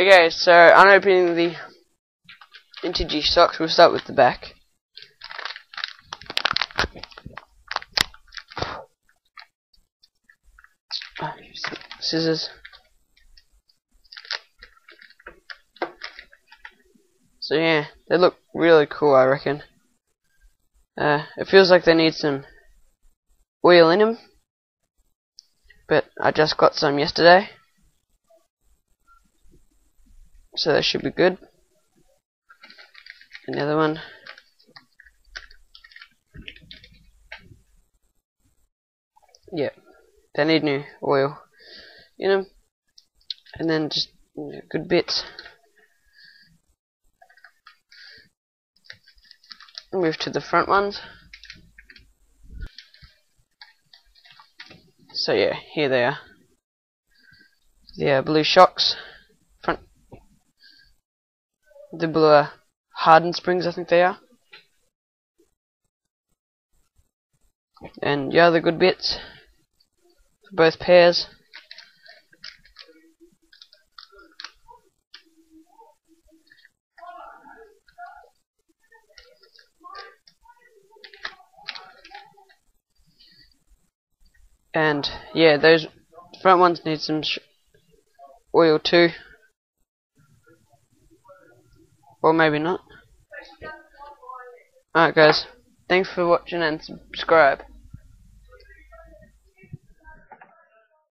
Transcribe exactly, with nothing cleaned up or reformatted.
Okay, so unopening the integy socks. We'll start with the back. Scissors. So yeah, they look really cool, I reckon. Uh, it feels like they need some oil in them, but I just got some yesterday, so they should be good. Another one. Yeah, they need new oil in them, and then just you know, good bits. Move to the front ones. So yeah, here they are. The uh, blue shocks, front. The blue uh, hardened springs, I think they are. And yeah, the good bits for both pairs. And yeah, those front ones need some sh oil too, or maybe not. Alright guys, thanks for watching and subscribe.